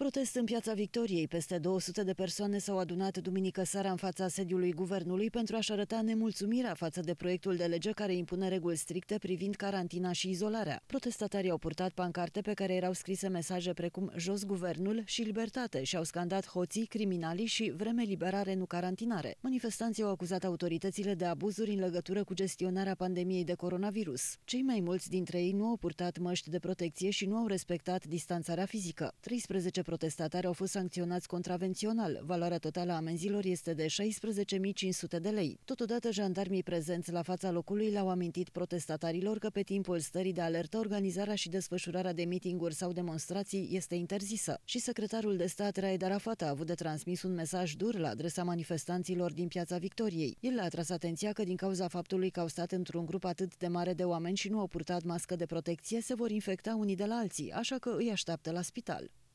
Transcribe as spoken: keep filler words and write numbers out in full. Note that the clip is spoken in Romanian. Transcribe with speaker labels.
Speaker 1: Protest în Piața Victoriei. Peste două sute de persoane s-au adunat duminică seara în fața sediului Guvernului pentru a-și arăta nemulțumirea față de proiectul de lege care impune reguli stricte privind carantina și izolarea. Protestatarii au purtat pancarte pe care erau scrise mesaje precum "Jos Guvernul" și "Libertate" și au scandat "Hoții, criminalii" și "Vreme liberare, nu carantinare". Manifestanții au acuzat autoritățile de abuzuri în legătură cu gestionarea pandemiei de coronavirus. Cei mai mulți dintre ei nu au purtat măști de protecție și nu au respectat distanțarea fizică. treisprezece protestatari au fost sancționați contravențional. Valoarea totală a amenzilor este de șaisprezece mii cinci sute de lei. Totodată, jandarmii prezenți la fața locului le-au amintit protestatarilor că pe timpul stării de alertă, organizarea și desfășurarea de mitinguri sau demonstrații este interzisă. Și secretarul de stat Raed Arafat a avut de transmis un mesaj dur la adresa manifestanților din Piața Victoriei. El le-a atras atenția că din cauza faptului că au stat într-un grup atât de mare de oameni și nu au purtat mască de protecție, se vor infecta unii de la alții, așa că îi așteaptă la spital.